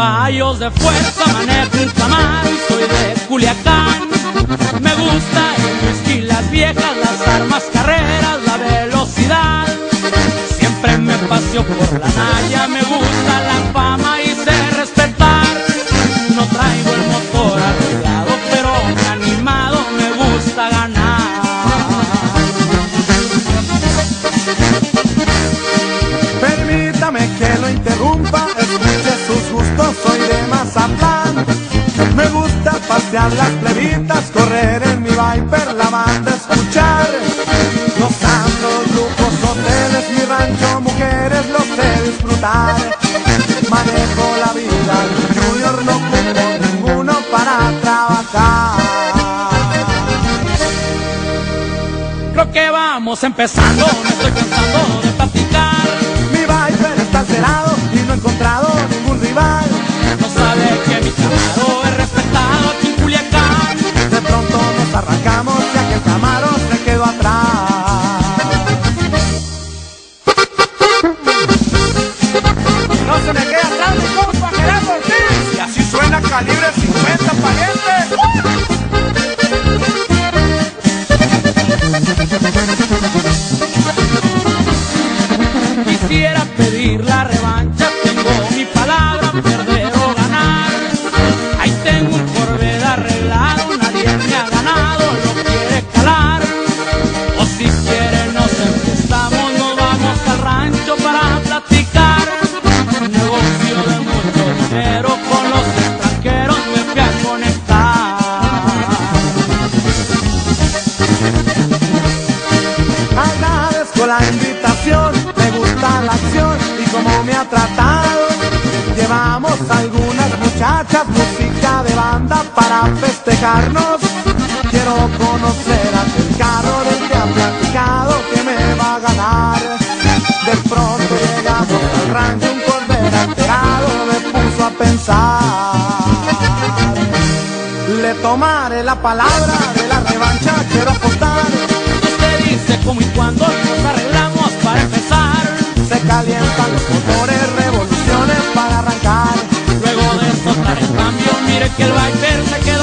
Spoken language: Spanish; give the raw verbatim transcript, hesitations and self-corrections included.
caballos de fuerza, manejo un Camaro y soy de Culiacán. Me gusta el whisky, las viejas, las armas, carreras, la velocidad. Siempre me paseo por la Naya, me gusta la fama y sé respetar. No traigo el motor arreglado, pero me animado, me gusta ganar. Permítame que lo interrumpa, escuche sus gustos, soy de Mazatlán. Me gusta pasear las plebitas, correr en mi Viper, la banda escuchar. Gozando lujos, hoteles, mi rancho, mujeres, lo sé disfrutar. Manejo la vida, Junior, no tengo ninguno para trabajar. Creo que vamos empezando, me estoy cansando de platicar. Mi Viper está alterado y no he encontrado ningún rival. No sabe que mi Camaro es respetado aquí en Culiacán. De pronto nos arrancamos ya que el Camaro se quedó atrás. No se me queda atrás mi compa Gerardo Ortiz. Y así suena Calibre cincuenta, pariente. Quisiera pedir la revancha, tengo mi palabra, perder o ganar. Ahí tengo un Corvette arreglado, nadie me ha ganado, lo quiere calar. O si quiere nos enfiestamos, nos vamos al rancho para platicar. Un negocio de mucho dinero, con los extranjeros me fui a conectar. Agradezco la invitación, me gusta la acción y cómo me ha tratado. Llevamos algunas muchachas, música de banda para festejarnos. Quiero conocer aquel carro del que ha platicado que me va a ganar. De pronto llegamos al rancho, un Corvette alterado me puso a pensar. Le tomaré la palabra, de la revancha quiero apostar. Usted dice cómo y cuándo y nos arreglamos para empezar. Se calientan los motores, revoluciones para arrancar. Luego de soltar el cambio, mire que el Viper se queda